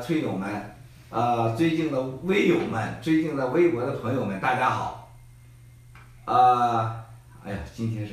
推友们，最近的微友们，最近的微博的朋友们，大家好。哎呀，今天是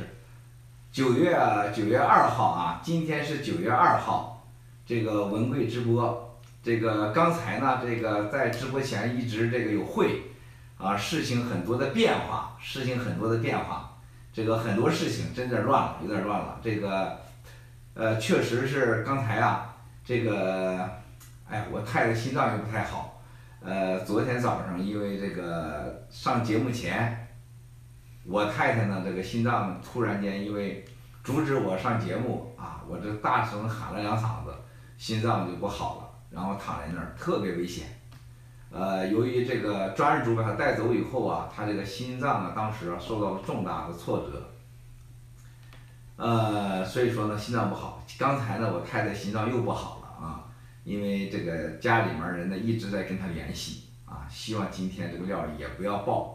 9月2号啊，今天是9月2号，这个文贵直播，这个刚才呢，这个在直播前一直这个有会，事情很多的变化，这个很多事情真的乱了，有点乱了，这个确实是刚才啊，这个哎呀，我太太心脏也不太好，昨天早上因为这个上节目前。我太太呢，这个心脏突然间因为阻止我上节目啊，我这大声喊了2嗓子，心脏就不好了，然后躺在那儿特别危险。由于这个专案组把他带走以后啊，他这个心脏啊当时受到了重大的挫折，所以说呢心脏不好。刚才呢我太太心脏又不好了啊，因为这个家里面人呢一直在跟他联系啊，希望今天这个料也不要爆。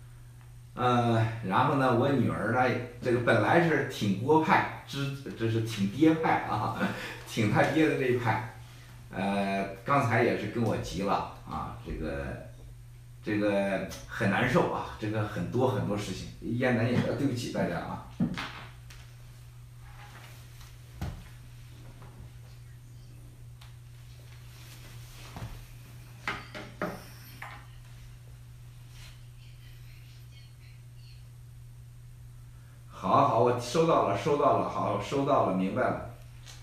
然后呢，我女儿呢，这个本来是挺郭派，这是挺爹派啊，挺他爹的这一派，刚才也是跟我急了啊，这个很难受啊，这个很多事情，咽难言，对不起大家啊。好，我收到了，好，收到了，明白了。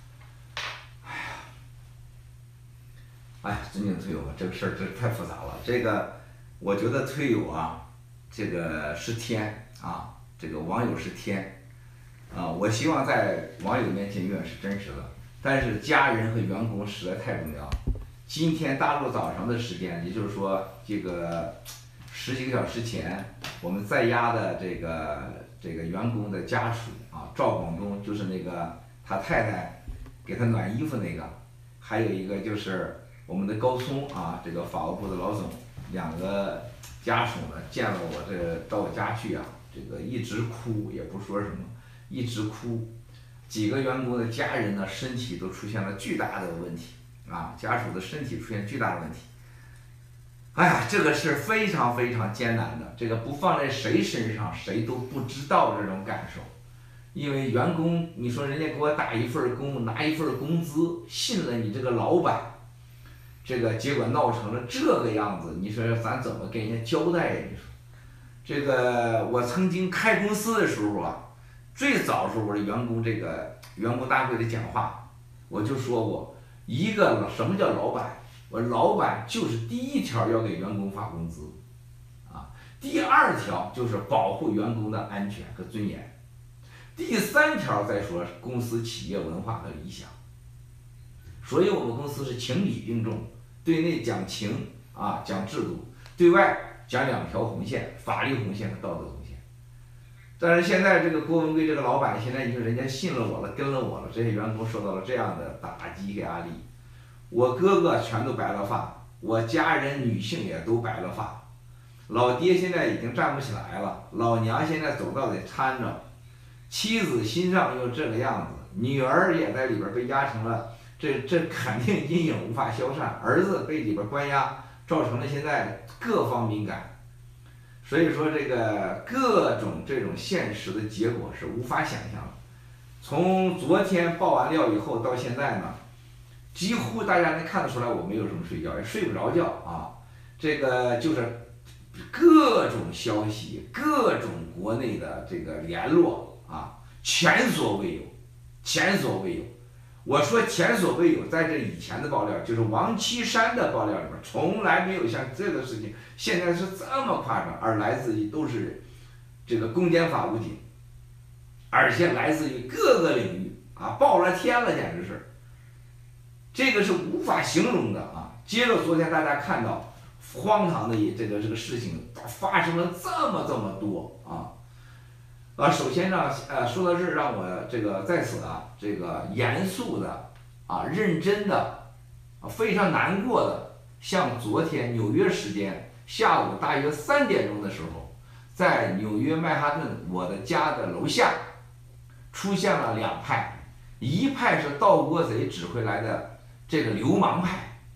哎呀，尊敬推友，这个事儿这太复杂了。这个，我觉得推友啊，这个是天啊，这个网友是天啊。我希望在网友面前永远是真实的，但是家人和员工实在太重要。今天大陆早上的时间，也就是说这个10几个小时前，我们在押的这个员工的家属啊，赵广东就是那个他太太给他暖衣服那个，还有一个就是我们的高松啊，这个法务部的老总，2个家属呢见了我到我家去啊，这个一直哭也不说什么，一直哭，几个员工的家人呢身体都出现了巨大的问题啊，家属的身体出现巨大的问题。哎呀，这个是非常艰难的，这个不放在谁身上，谁都不知道这种感受。因为员工，你说人家给我打一份工，拿一份工资，信了你这个老板，这个结果闹成了这个样子，你说咱怎么跟人家交代呀？你说，这个我曾经开公司的时候啊，最早时候我的员工员工大会的讲话，我就说过，什么叫老板？我老板就是第1条要给员工发工资，啊，第2条就是保护员工的安全和尊严，第3条再说公司企业文化和理想。所以我们公司是情理并重，对内讲情啊，讲制度，对外讲2条红线，法律红线和道德红线。但是现在这个郭文贵这个老板，现在已经人家信了我了，跟了我了，这些员工受到了这样的打击和压力。我哥哥全都白了发，我家人女性也都白了发，老爹现在已经站不起来了，老娘现在走道得搀着，妻子心脏又这个样子，女儿也在里边被压成了，这肯定阴影无法消散，儿子被里边关押，造成了现在各方敏感，所以说这个各种这种现实的结果是无法想象的。从昨天爆完料以后到现在呢，几乎大家能看得出来，我没有什么睡觉，也睡不着觉啊。这个就是各种消息，各种国内的这个联络啊，前所未有。我说前所未有，在这以前的爆料，就是王岐山的爆料里面，从来没有像这个事情，现在是这么夸张，而来自于都是这个公检法武警，而且来自于各个领域啊，爆了天了，简直是。这个是无法形容的啊！接着昨天大家看到荒唐的这个事情发生了这么多啊！首先呢，说到这儿，让我这个在此啊，这个严肃的啊，认真的啊，非常难过的，向昨天纽约时间下午大约3点钟的时候，在纽约曼哈顿我的家的楼下出现了2派，一派是盗国贼指挥来的这个流氓派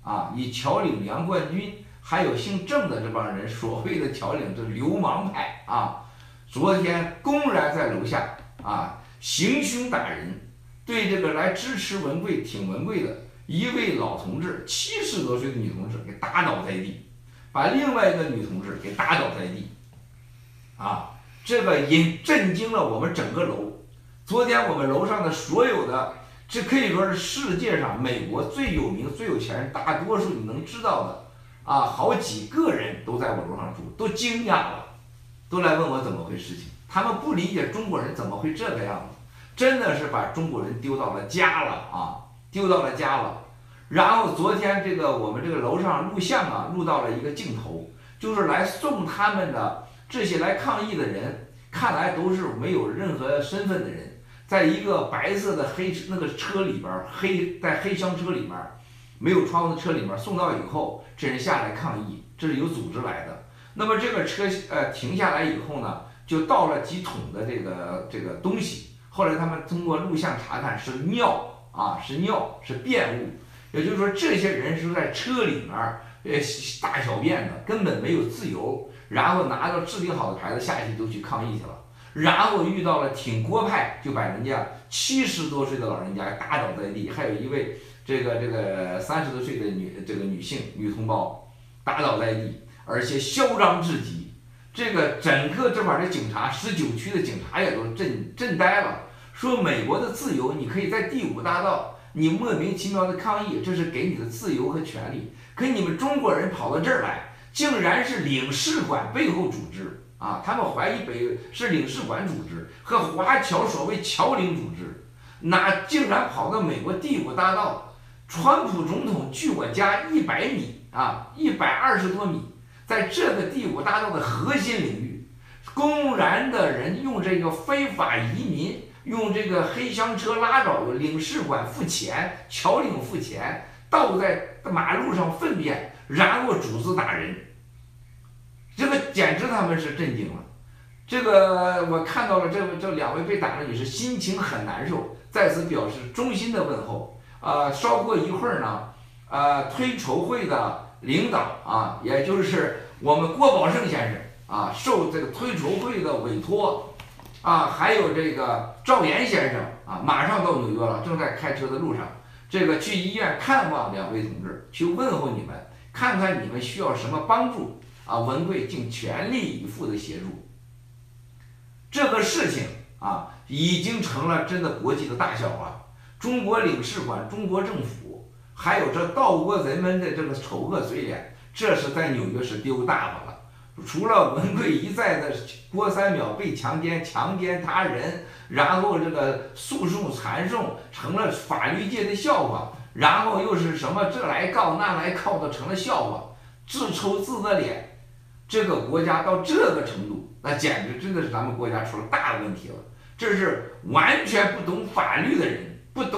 啊，以侨领梁冠军还有姓郑的这帮人，所谓的侨领这流氓派啊，昨天公然在楼下啊行凶打人，对这个来支持文贵、挺文贵的一位老同志，70多岁的女同志给打倒在地，把另外一个女同志给打倒在地，啊，这个震惊了我们整个楼。昨天我们楼上的所有的，这可以说是世界上美国最有名、最有钱人，大多数你能知道的啊，好几个人都在我楼上住，都惊讶了，都来问我怎么回事情。他们不理解中国人怎么会这个样子，真的是把中国人丢到了家了啊，丢到了家了。然后昨天这个我们这个楼上录像啊，录到了一个镜头，就是来送他们的这些来抗议的人，看来都是没有任何身份的人，在一个白色的那个车里边，在黑箱车里面，没有窗户的车里面送到以后，这人下来抗议，这是有组织来的。那么这个车停下来以后呢，就倒了几桶的这个东西，后来他们通过录像查看是尿啊，是便物，也就是说这些人是在车里面大小便的，根本没有自由，然后拿着制定好的牌子下去就去抗议去了，然后遇到了挺郭派，就把人家70多岁的老人家打倒在地，还有一位这个30多岁的女性女同胞打倒在地，而且嚣张至极。这个整个这边的警察，19区的警察也都震呆了，说美国的自由，你可以在第5大道，你莫名其妙的抗议，这是给你的自由和权利。可你们中国人跑到这儿来，竟然是领事馆背后组织啊！他们怀疑是领事馆组织和华侨所谓侨领组织，竟然跑到美国第5大道，川普总统距我家100米啊，120多米。在这个第5大道的核心领域，公然的人用这个非法移民，用这个黑箱车拉着领事馆付钱，侨领付钱，倒在马路上粪便，然后组织打人，这个简直他们是震惊了。这个我看到了这2位被打的女士心情很难受，在此表示衷心的问候。稍过一会儿呢，推筹会的领导啊，也就是我们郭宝胜先生啊，受这个推筹会的委托啊，还有这个赵岩先生啊，马上到纽约了，正在开车的路上，这个去医院看望2位同志，去问候你们，看看你们需要什么帮助啊，文贵尽全力以赴的协助。这个事情啊，已经成了真的国际的大笑话。中国领事馆、中国政府，还有这道国人们的这个丑恶嘴脸，这是在纽约是丢大发了。除了文贵一再的郭三淼被强奸他人，然后这个诉讼缠讼成了法律界的笑话，然后又是什么这来告那来告的成了笑话，自抽自的脸。这个国家到这个程度，那简直真的是咱们国家出了大问题了。这是完全不懂法律的人。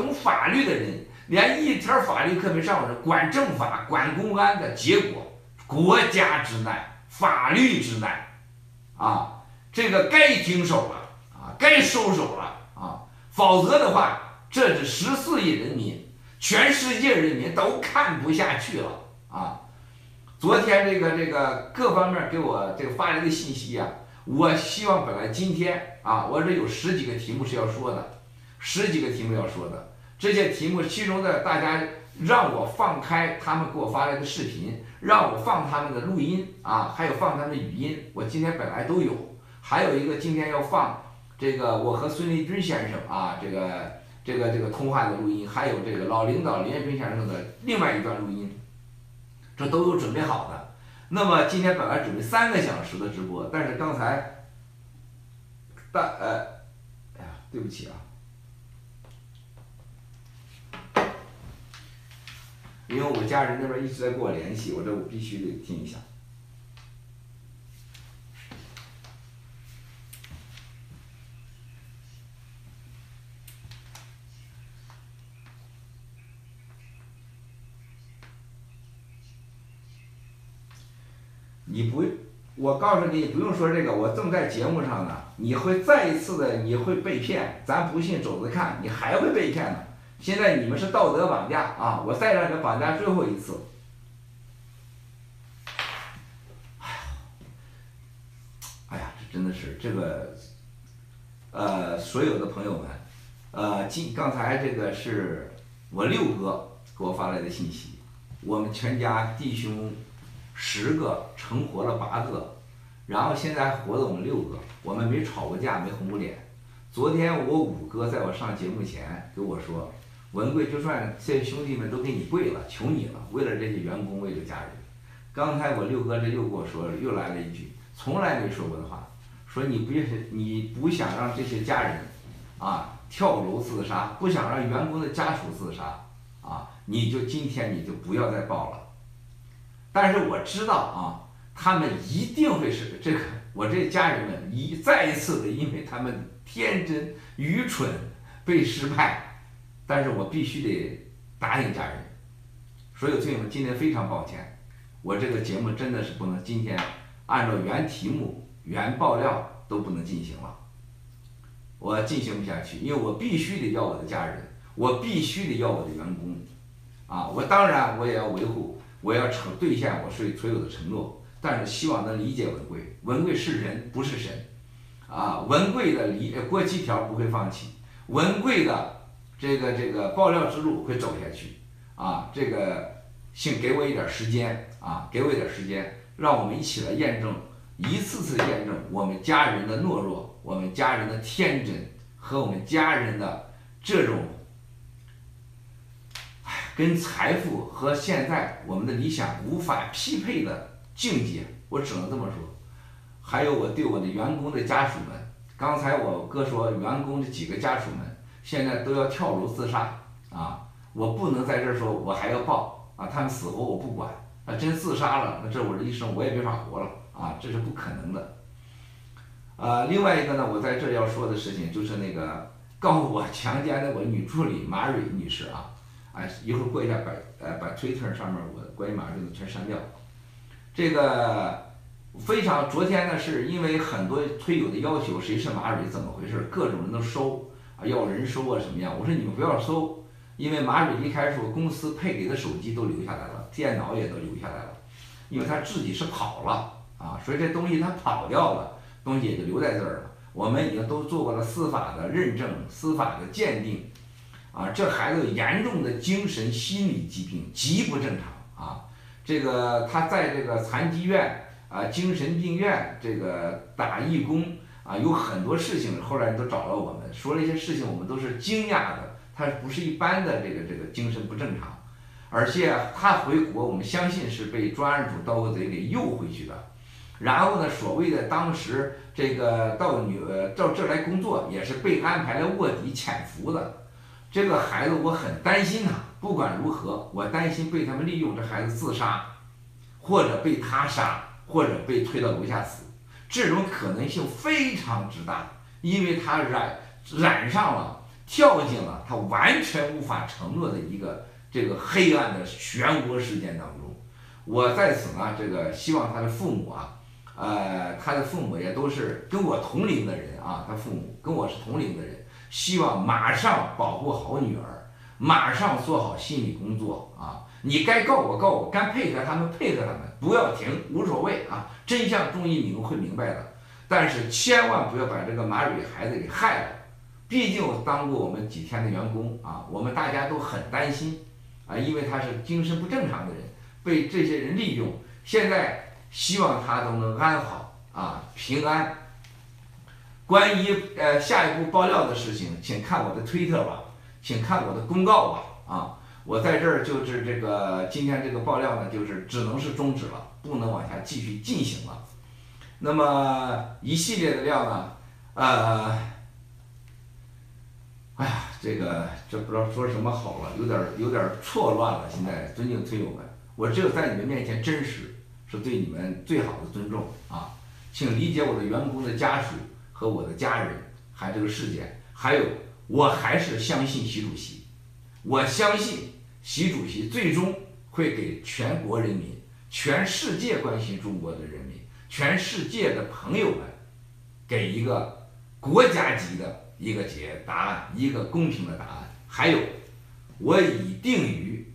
连一天法律课没上过，管政法、管公安的结果，国家之难，法律之难，啊，这个该停手了啊，该收手了啊，否则的话，这是14亿人民，全世界人民都看不下去了啊！昨天这个各方面给我这个发来的信息啊，我希望本来今天啊，我这有10几个题目是要说的。这些题目其中的大家让我放开他们给我发来的视频，让我放他们的录音啊，还有放他们的语音，我今天本来都有，还有一个今天要放这个我和孙立军先生啊这个通话的录音，还有这个老领导林彦斌先生的另外一段录音，这都有准备好的。那么今天本来准备3个小时的直播，但是刚才对不起啊。因为我家人那边一直在跟我联系，我必须得听一下。我告诉你，不用说这个，我正在节目上呢，你会再一次的，你会被骗，咱不信走着看，你还会被骗呢。现在你们是道德绑架啊！我再让你绑架最后一次真的是这个，所有的朋友们，刚才这个是我六哥给我发来的信息，我们全家弟兄10个成活了8个，然后现在还活了我们6个，我们没吵过架，没红过脸。昨天我5哥在我上节目前跟我说，文贵就算这些兄弟们都给你跪了，求你了，为了这些员工，为了家人。刚才我六哥这又跟我说了，又来了一句从来没说过的话，说你不想让这些家人跳楼自杀，不想让员工的家属自杀今天你就不要再报了。但是我知道他们一定会是这个，我这家人们再一次的因为他们天真愚蠢被失败，但是我必须得答应家人。所以朋友们，今天非常抱歉。我这个节目真的是不能今天按照原题目、原爆料都不能进行了，我进行不下去，因为我必须得要我的家人，我必须得要我的员工，我当然我也要维护，我要兑现我所有的承诺，但是希望能理解文贵，文贵是人不是神，文贵的过7条不会放弃，文贵的这个爆料之路会走下去，这个请给我一点时间给我一点时间，让我们一起来验证，一次次验证我们家人的懦弱，我们家人的天真和我们家人的这种跟财富和现在我们的理想无法匹配的境界，我只能这么说。还有我对我的员工的家属们，刚才我哥说员工的几个家属们现在都要跳楼自杀我不能在这儿说我还要报他们死活我不管，真自杀了，那这我这一生我也没法活了这是不可能的。另外一个呢，我在这要说的事情就是那个告我强奸的我女助理马蕊女士一会儿过一下把 Twitter 上面我关于马蕊的全删掉。这个昨天呢是因为很多推友的要求，谁是马蕊怎么回事，各种人都搜要人搜什么样，我说你们不要搜，因为马蕊一开始公司配给的手机都留下来了，电脑也都留下来了，因为他自己是跑了所以这东西他跑掉了，东西也就留在这儿了。我们已经都做过了司法的认证、司法的鉴定这孩子有严重的精神心理疾病，极不正常这个他在这个残疾院精神病院这个打义工有很多事情，后来都找到我们说了一些事情，我们都是惊讶的，他不是一般的这个精神不正常，而且他回国，我们相信是被专案组盗贼给诱回去的。然后呢，所谓的当时这个到这儿来工作，也是被安排了卧底潜伏的。这个孩子我很担心他，不管如何，我担心被他们利用，这孩子自杀，或者被他杀，或者被推到楼下死，这种可能性非常之大，因为他染上了，跳进了他完全无法承诺的一个这个黑暗的漩涡事件当中。我在此呢，这个希望他的父母他的父母也都是跟我同龄的人他父母跟我是同龄的人，希望马上保护好女儿，马上做好心理工作你该告我，该配合他们，不要停，无所谓真相终于你们会明白的。但是千万不要把这个马蕊孩子给害了，毕竟我当过我们几天的员工我们大家都很担心因为他是精神不正常的人，被这些人利用，现在希望他都能安好平安。关于下一步爆料的事情，请看我的推特吧，请看我的公告吧我在这儿就是这个今天这个爆料呢，就是只能是终止了，不能往下继续进行了。那么一系列的料呢，这不知道说什么好了，有点错乱了。现在尊敬推友们，我只有在你们面前真实，是对你们最好的尊重请理解我的员工的家属和我的家人，还有这个事件，还有我还是相信习主席，我相信习主席最终会给全国人民、全世界关心中国的人民、全世界的朋友们给一个国家级的一个答案，一个公平的答案。还有，我已定于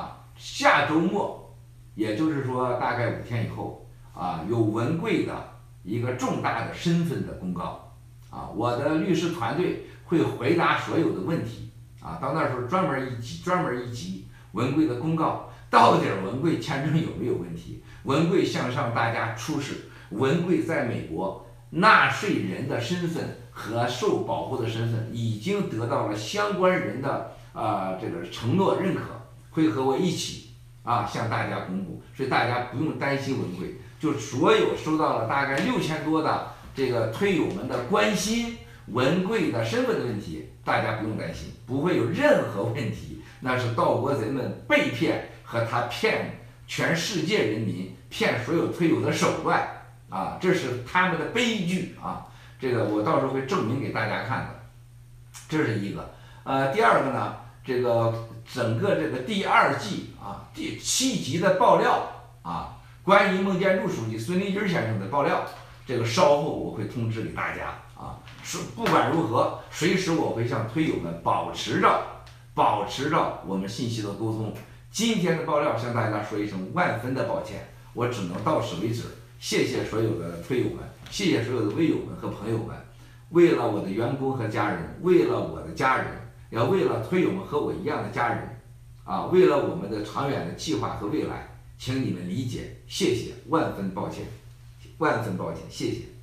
下周末，也就是说大概5天以后有文贵的一个重大的身份的公告啊，我的律师团队会回答所有的问题啊，到那时候专门一集文贵的公告，到底文贵签证有没有问题？文贵向上大家出示文贵在美国纳税人的身份和受保护的身份已经得到了相关人的这个承诺认可，会和我一起向大家公布，所以大家不用担心文贵，就所有收到了大概6000多的这个推友们的关心文贵的身份的问题，大家不用担心，不会有任何问题，那是盗国贼们被骗和他骗全世界人民、骗所有推友的手段这是他们的悲剧这个我到时候会证明给大家看的，这是一个。第二个呢，这个整个这个第2季第7集的爆料关于孟建柱书记、孙立军先生的爆料，这个稍后我会通知给大家不管如何，随时我会向推友们保持着我们信息的沟通。今天的爆料向大家说一声万分的抱歉，我只能到此为止。谢谢所有的推友们，谢谢所有的微友们和朋友们。为了我的员工和家人，为了我的家人，也为了推友们和我一样的家人为了我们的长远的计划和未来，请你们理解，谢谢，万分抱歉，万分抱歉，谢谢。